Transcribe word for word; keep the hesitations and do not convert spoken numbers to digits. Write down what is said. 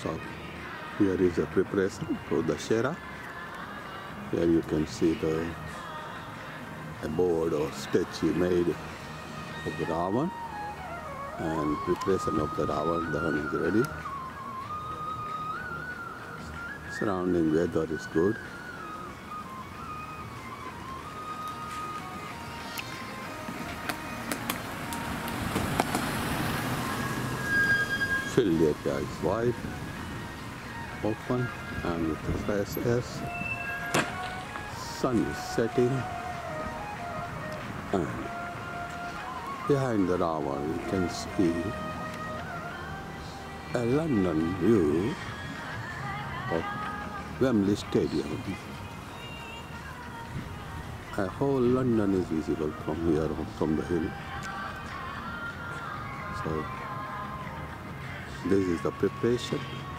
So here is the preparation for the Dashera. Here you can see the a board or statue made of the Ravan, and preparation of the Ravan Dahan is ready. Surrounding weather is good. Field area is wide, open, and with the fresh air. Sun is setting, and behind the Ravan you can see a London view of Wembley Stadium. A whole London is visible from here, from the hill. So this is the preparation.